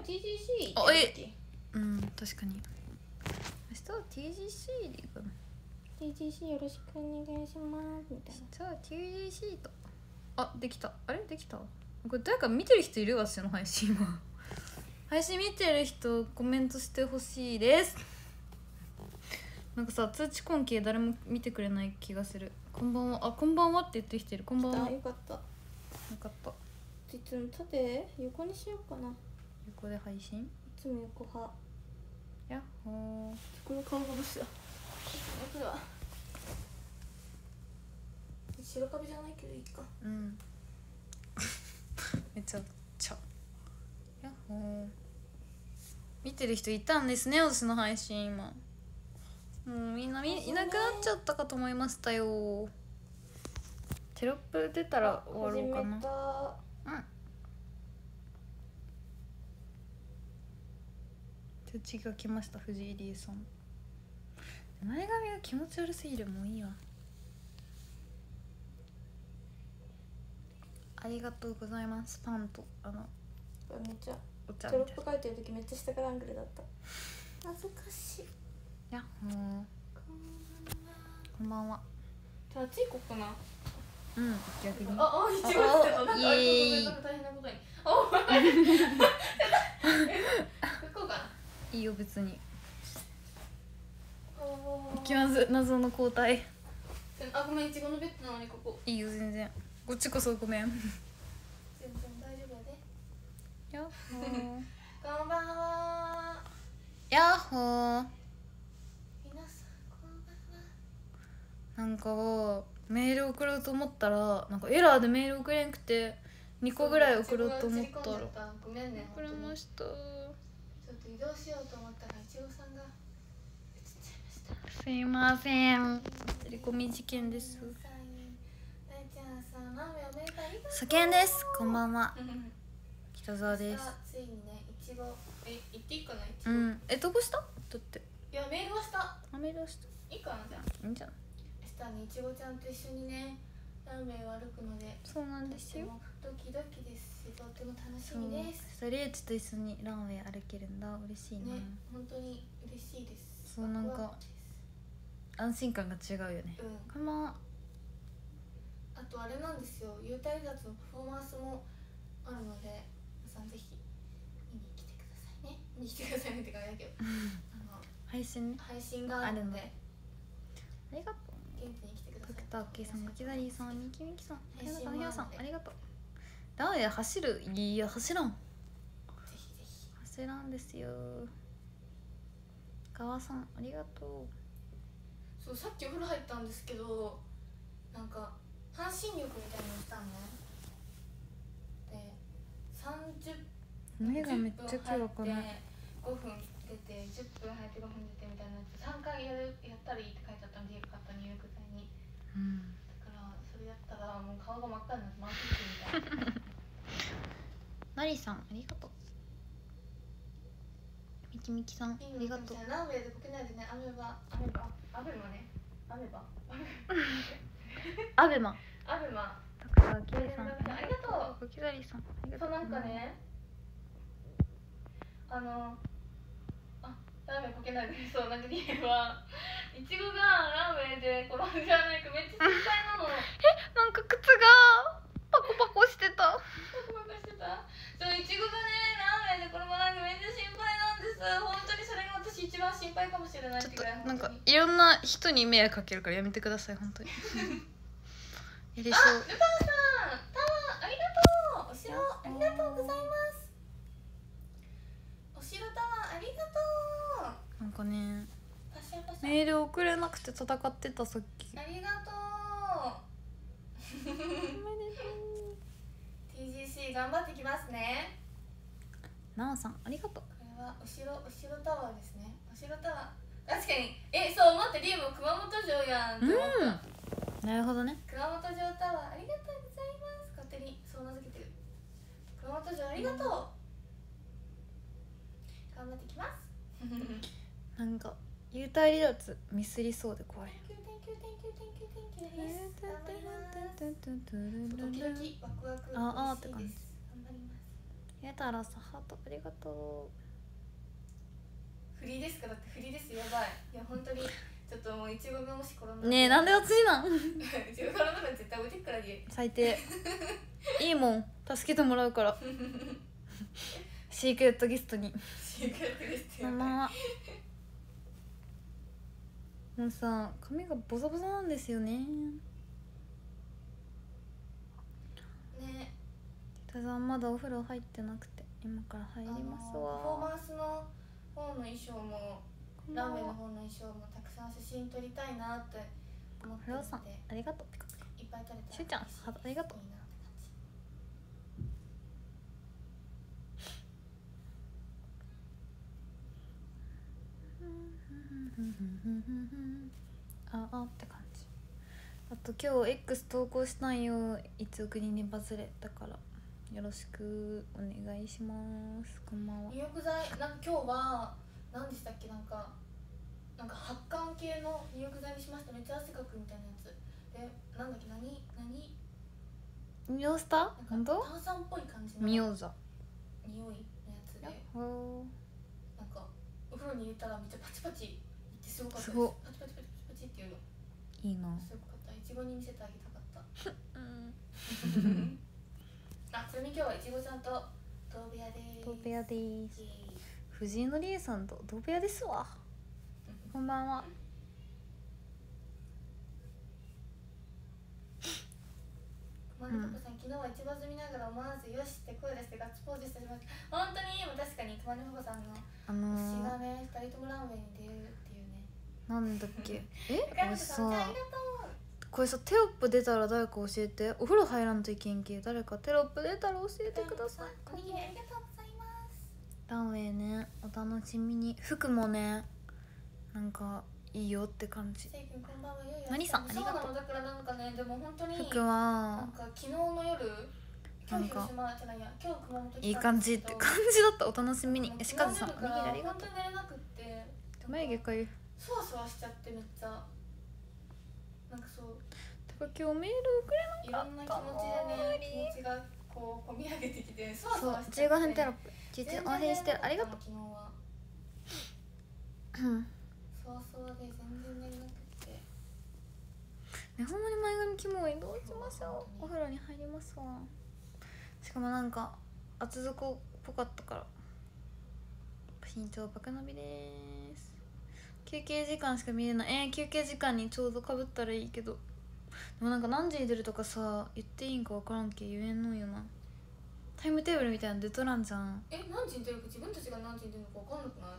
TGC あうん確かに明日は TGC でいいかな。 TGC よろしくお願いしますみたいな。 じゃあ TGC とできた。あれできた。これ誰か見てる人いる？私の配信今配信見てる人コメントしてほしいです。なんかさ通知根気誰も見てくれない気がする。こんばんは。こんばんはって言ってる人いる。こんばんは。 よかった。 よかった。 いつも縦横にしようかな。 横で配信。 いつも横派。 やっほー。 この顔がどうした。これは白カビじゃないけどいいか。 うんめちゃくちゃやっほー。見てる人いたんですね私の配信今。もうみんないなくなっちゃったかと思いましたよ。テロップ出たら終わろうかな。うん通知が来ました。藤井理恵さん。前髪が気持ち悪すぎる。もういいわ。ありがとうございます。パンとめっちゃお茶テロみたいな。 ップ書いてる時めっちゃ下からアングルだった。恥ずかしい。 やっほー。こんばんは。 じゃああっち行こうかな。 うん逆に。 いちごってた。なんかイエーイ。 大変なことに。こうかな。 いいよ別に。気まず謎の交代。 ごめんいちごのベッドなのにここ。 いいよ全然。こっちこそごめん。 全然大丈夫やで。 やっほー。 こんばんは。 やっほー。 皆さんこんばんは。 なんかメール送ろうと思ったらなんかエラーでメール送れんくて2個ぐらい送ろうと思ったらごめんね。 送れました。 ちょっと移動しようと思ったらいちごさんが映っちゃいました。 すいません。振り込み事件です。 大ちゃんさん、ラーメンおめでとう。ありがとう。 さけんです。こんばんは。北沢です。 ついにね、いちご言っていいかな。いちごどこしただって。 いやメールはした。 メールはしたいいかな。じゃいいんじゃない。 明日にいちごちゃんと一緒にねラーメンを歩くので、 そうなんですよ。 ドキドキですし、とっても楽しみです。 それうちと一緒にラーメン歩けるんだ。嬉しいね。 本当に嬉しいです。 そうなんか安心感が違うよね。こんばんは。 あとあれなんですよ、幽体離脱のパフォーマンスもあるので、皆さんぜひ見に来てくださいね。見に来てくださいねって感じだけど配信があるので、 ありがとう。 元気に来てください。 ドクター K さん、ガキザリーさん、ミキミキさん、ヘナさん、ヘナさん、ありがとう。ラーメン走る？いや走らん。 ぜひぜひ。 走らんですよ。川さん、ありがとう。 そう、さっきお風呂入ったんですけど、なんか半身浴みたいなのしたのね。で、 目がめっちゃ今日わかんない。 5分出て、10分入って5分出てみたいなやつ3回やったらいいって書いてあったんで、よかった入浴剤に。だからそれやったらもう顔が真っ赤になってマンキックみたいな。 マリさん、ありがとう。ミキミキさん、ありがとう。 ラーメンでこけないでね。アベマね。アベマドクター K さん、 ありがとう。 ガキザリーさん、ありがとう。 なんかね、ラーメンこけないで。そう、なんか理由はいちごがラーメンで転んじゃわないかめっちゃ心配なの。 なんか靴がパコパコしてた。 そう、いちごがねラーメンで転ばないかめっちゃ心配なんです。本当にそれが私一番心配かもしれないってぐらい。 なんかいろんな人に迷惑かけるからやめてください本当に。やりそう。 ルパンさん、ありがとう。お城ありがとうございます。お城タワーありがとう。 なんかねパシャパシャメール送れなくて戦ってたさっき。 ありがとう。TGC 頑張ってきますね。 なあさんありがとう。 これはお城タワーですね。お城タワー、確かに。そう待って、リーム熊本城やんって思った。 なるほどね。 熊本城タワーありがとうございます。勝手にそう名付けてる。熊本城ありがとう。頑張ってきます。 なんか幽体離脱ミスりそうで怖い。 ドキドキワクワクあーって感じ。 頑張ります。 やたらさハートありがとフリーですか？だってフリーです。やばい。いや本当にちょっともういちごがもし転んだらねえなんで私なんいちご転んだら絶対置いてくからで最低いいもん助けてもらうからシークレットゲストにシークレットゲストやばいママもうさ髪がボサボサなんですよね。 ね。 ただまだお風呂入ってなくて今から入りますパフォーわ。 マンスの方の衣装もラーメンの方の衣装もたくさん写真撮りたいなって思ってるので、 ハローさんありがとう。ピカピカいっぱい撮れたらしゅうちゃんハートありがとう。 いいなってああって感じ。あと今日 X 投稿したんよ。いつ国にバズれだからよろしくお願いします。こんばんは。 入浴剤なんか今日は何でしたっけ、なんか発汗系の入浴剤にしました。めっちゃ汗かくみたいなやつで、なんだっけ、何ミオスタなんか本当炭酸っぽい感じのミオザ匂いのやつで、 ほなんかお風呂に入れたらめっちゃパチパチいってすごかったです。 すごっパチパチパチパチっていうのいいな。 すごかった。いちごに見せてあげたかったうんあ、それに今日はいちごちゃんと同部屋でーす。 同部屋ですイエーイ。 藤井のりえさんと同部屋ですわ。こんばんは。 マネトコさん、昨日は一番見ながら思わずよしって声出してガッツポーズしてしまって、本当に今確かに熊根パパさんの推しがね、2人ともランウェイに出るっていうね。 なんだっけ深俺さん、あさりがとう。 これさテロップ出たら誰か教えて。お風呂入らんといけんけ。誰かテロップ出たら教えてください。 おにぎりありがとうございます。 ランウェイねお楽しみに。服もねなんかいいよって感じ。 せいくんこんばんは。よいよ何さんありがとう。 そうなの、だからなんかね、でも本当に服はなんか昨日の夜、今日広島じゃないや、今日熊本来たんですけどいい感じって感じだった。お楽しみに。しかずさんおにぎりありがとう。 本当に寝れなくって、 眉毛かゆい。 そわそわしちゃってめっちゃなんかそう、 てか今日メールくれいなかったろんな気持ちでね、気持ちがこう込み上げてきて、そわそそうわしちゃって。 15分テロップ実応援してるありがとう。 昨日はうんそわそわで全然寝れなくって。 ね、ほんまに前髪キモい。どうしましょう。お風呂に入りますわ。しかもなんか厚底っぽかったから身長爆伸びです。休憩時間しか見れない。休憩時間にちょうどかぶったらいいけど、でもなんか何時に出るとかさ言っていいんか分からんけ言えんのんよな。タイムテーブルみたいなの出とらんじゃん。 何時に出るか自分たちが何時に出るのか分かんなくない？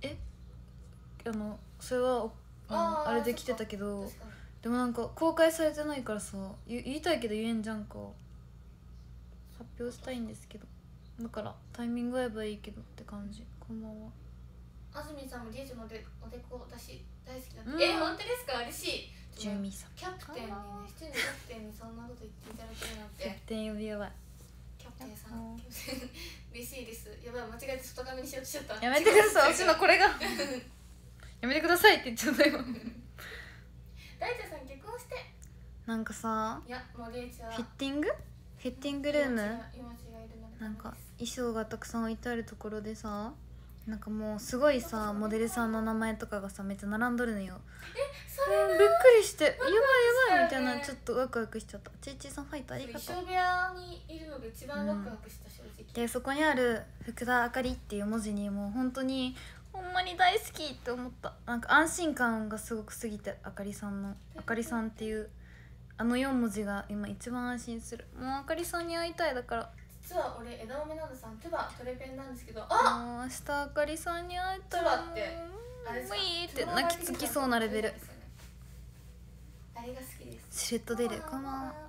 それはあれで来てたけど、でもなんか公開されてないからさ言いたいけど言えんじゃんか。発表したいんですけど、だからタイミング合えばいいけどって感じ。こんばんは。 あずみさんもリーチのおでこだし大好きだって。 うん本当ですか？嬉しい。 ジュミさんキャプテンにね、七人キャプテンにそんなこと言っていただけるなんて。 点呼びやばい。 キャプテンさん、キャプテン嬉しいです。やばい、間違えて外髪にしようとしちゃった。 やめてください。私のこれがやめてくださいって言っちゃったよ。 大ちゃんさん結婚して。 なんかさいや、もうレイチはフィッティングルーム命がいるのでなんか衣装がたくさん置いてあるところでさ、なんかもうすごいさモデルさんの名前とかがさめっちゃ並んどるのよ。 それびっくりしてやばいやばいみたいな、ちょっとワクワクしちゃった。ちいちいさんファイトありがとう。 衣装部屋にいるのが一番ワクワクした、正直。 でそこにある福田あかりっていう文字にもう本当にほんまに大好きって思った。なんか安心感がすごくすぎて、あかりさんのあかりさんっていうあの4文字が今一番安心する。もうあかりさんに会いたい。だから実は俺枝豆などさんトゥバトレペンなんですけど、 もう明日あかりさんに会えたらもうトゥバってあれですか、 いいって泣きつきそうなレベル。 あれが好きです。 しれっと出る。こんばんは。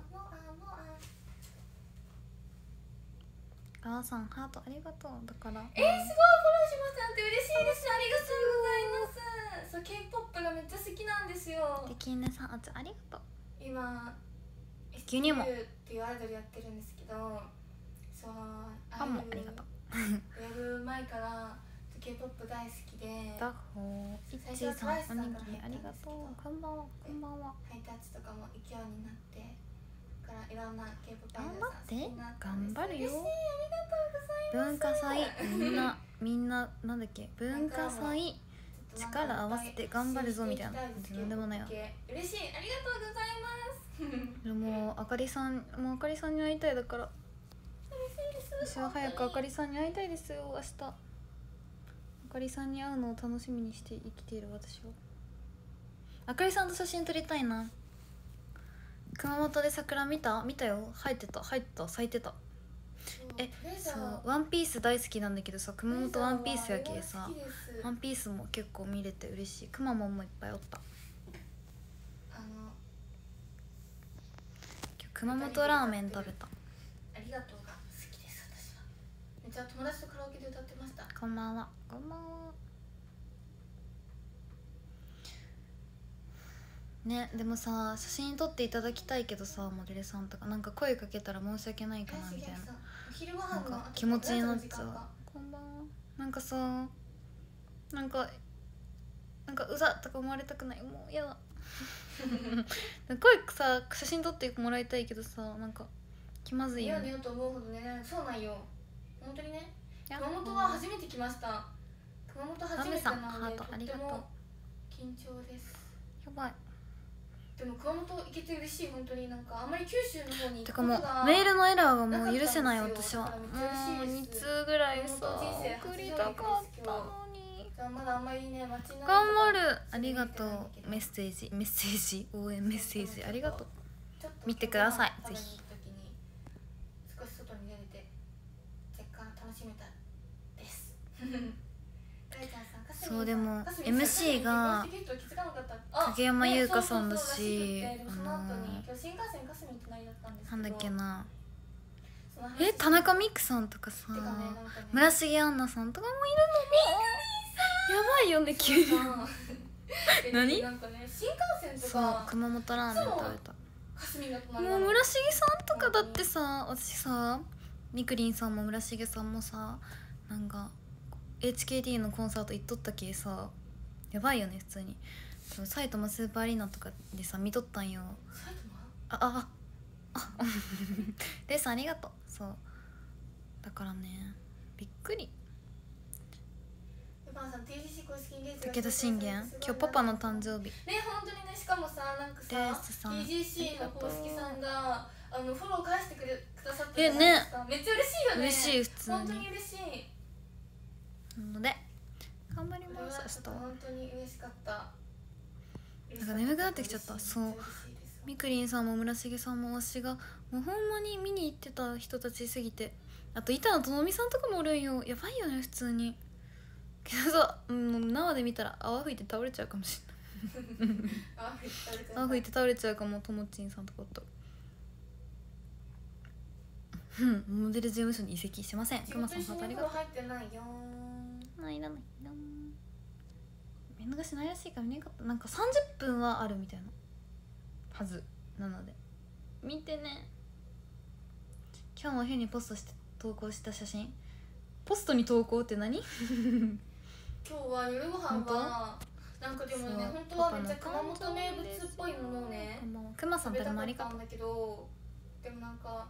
あーさんハートありがとう。だからすごいフォローしますなんて嬉しいです。ありがとうございます。そう、 K-POP がめっちゃ好きなんですよ。 できねさんありがとう。 今牛乳も STU っていうアイドルやってるんですけど、そうパンもありがとう。 やる前から K-POP 大好きで、 ダッホーいっちーさんおにぎりありがとう。こんばんはこんばんは。 ハイタッチとかも勢いになってからいろんな K-POP アイ頑ドルさん張って頑張るよ。 嬉しい、ありがとうございます。 文化祭みんななんだっけ、文化祭力合わせて頑張るぞみたいな。なんでもないわ。 嬉しい、ありがとうございます。 でもあかりさんに会いたいだから、 嬉しいです。 私は早くあかりさんに会いたいですよ。明日あかりさんに会うのを楽しみにして生きている私は。あかりさんと写真撮りたいな。熊本で桜見たよ。咲いてた咲いてた。そうワンピース大好きなんだけどさ、熊本ワンピースやけさ、ワンピースも結構見れて嬉しい。くまモンもいっぱいおった。熊本ラーメン食べた。 ありがとうが好きです。私はめっちゃ友達とカラオケで歌ってました。 こんばんは。こんばんはね。でもさ、写真撮っていただきたいけどさ、モデルさんとかなんか声かけたら申し訳ないかなみたいな、なんか気持ちになっちゃう。こんばんは。なんかさ、なんかうざとか思われたくない。もう嫌だ声さ、写真撮ってもらいたいけどさ、なんか気まずいよね。 嫌と思うほどね。そうなんよ、本当にね。熊本は初めて来ました。熊本初めてなのでとっても緊張です。 やばい。 でも熊本行けて嬉しい。本当になんかあんまり九州の方にてかもうメールのエラーがもう許せない私は。もう2通ぐらいさ送りたかったのに。 まだあんまりね、街の頑張る。ありがとう。メッセージ応援メッセージありがとう。見てくださいぜひ。 少し外に出れて若干楽しめたです。 そうでも MC が影山優香さんだし、なんだっけな、田中美久さんとかさ、村重杏奈さんとかもいるの。やばいよね急に何？そう熊本ラーメン食べた。もう村重さんとかだってさ、私さみくりんさんも村重さんもさ、なんかHKT のコンサート行っとったけさ、やばいよね普通に。埼玉スーパーアリーナとかでさ見とったんよ。レイさんありがとう。そうだからね、びっくり。武田信玄今日パパの誕生日ね。本当にね。しかもさ、なんかさ TGC の公式さんがフォロー返してくださってるじゃないですか。めっちゃ嬉しいよね。 嬉しい。普通に本当に嬉しいので頑張ります。明日は本当に嬉しかった。 なんか眠くなってきちゃった。そうみくりんさんも村重さんも、私がもうほんまに見に行ってた人たちすぎて、あと板野友美さんとかもおるんよ。やばいよね普通に。けどさ、生で見たら泡吹いて倒れちゃうかもしれない泡吹いて倒れちゃうかも。ともちんさんとかとモデル事務所に移籍しません。くまさんハートありがとう。 入ってないよいらない見逃しないらしいから見なかった。なんか30分はあるみたいなはずなので見てね。今日の日にポストして投稿した写真、ポストに投稿って何今日は夜ご飯はなんかでもね、本当はめっちゃ熊本名物っぽいものをね、 くまさんとでもありがとう。 食べたかったんだけど、でもなんか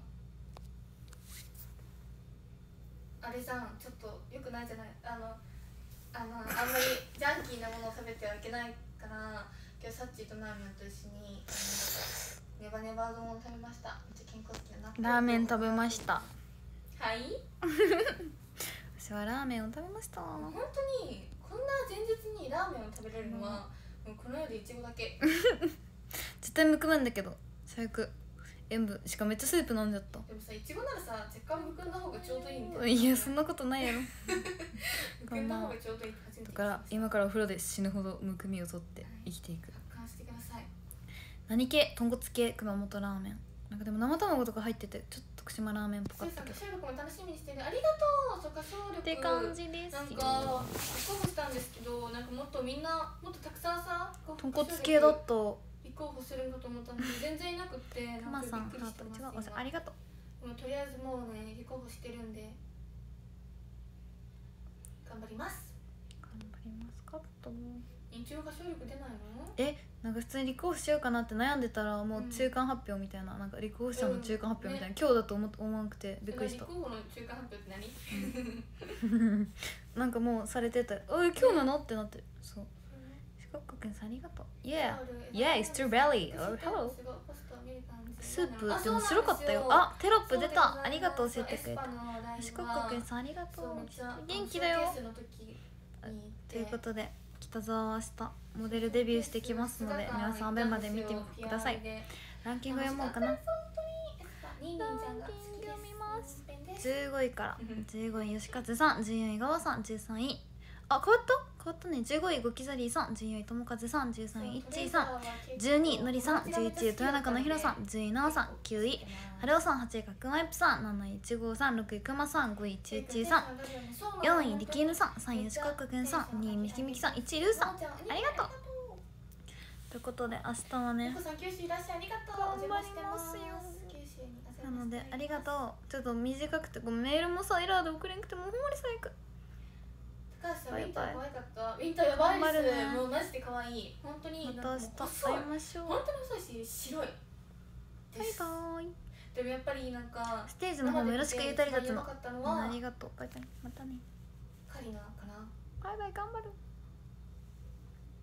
あれじゃん、ちょっと良くないじゃない。あんまりジャンキーなものを食べてはいけないから、今日サッチーとラーメンと一緒にネバネバ丼を食べました。めっちゃ健康的だな。 ラーメン食べました。 はい私はラーメンを食べました。 本当にこんな前日にラーメンを食べれるのは、もうこの世でイチゴだけ絶対むくむんだけど最悪。塩分しかめっちゃスープ飲んじゃった。 でもさ、イチゴならさ、若干むくんだ方がちょうどいいみたいな。 いやそんなことないやろむくんだ方がちょうどいいって初めて聞きました。 だから今からお風呂で死ぬほどむくみを取って生きていく。 達観してください。 何系？豚骨系熊本ラーメン。なんかでも生卵とか入っててちょっと徳島ラーメンっぽかったけど。 収録も楽しみにしてる。ありがとう。そうか、収録って感じですよ。 なんか立候補したんですけど、なんかもっとみんなもっとたくさんさ、 豚骨系だと立候補するんかと思ったんで全然いなくって、 くまさんハート違う。ありがとう。 もうとりあえずもうね立候補してるんで頑張ります。 頑張りりますかと。 日曜が勝力出ないの？ なんか普通に立候補しようかなって悩んでたらもう中間発表みたいな、なんか立候補者の中間発表みたいな、今日だと思わなくてびっくりした。 立候補の中間発表って何？ なんかもうされてたら「おい今日なの?」ってなって、そう。四国くんさんありがとう。 Yeahストロベリー Oh hello スープでも白かったよ。あテロップ出た。ありがとう教えてくれた。四国くんさんありがとう。元気だよ。ということで北沢は明日モデルデビューしてきますので、皆さんアベマで見てください。ランキング読もうかな。ランキング読みます。15位から15位吉風さん、14位川さん、13位変わったね。15位ゴキザリーさん、14位友風さん、13位いっちーさん、12位のりさん、11位豊中のひろさん、10位なおさん、9位はるおさん、8位かくまいぷさん、7位いちごさん、6位くまさん、5位ちゅうちーさん、4位りきいぬさん、3位吉川くんさん、2位みきみきさん、1位ルーさん、ありがとう。ということで明日はね頑張りますよ。なのでありがとう。ちょっと短くてごめん、メールもさエラーで送れんくてもうほんまに最悪。 高橋さんウィンター可愛かった。ウィンターやばいです。もうマジで可愛い。本当にまた明日会いましょう。 本当に細いし白い。 バイバイ。 でもやっぱりなんかステージの方もよろしく言うたりだつの。ありがとう。バイバイまたね。 カリナかな。 バイバイ頑張る。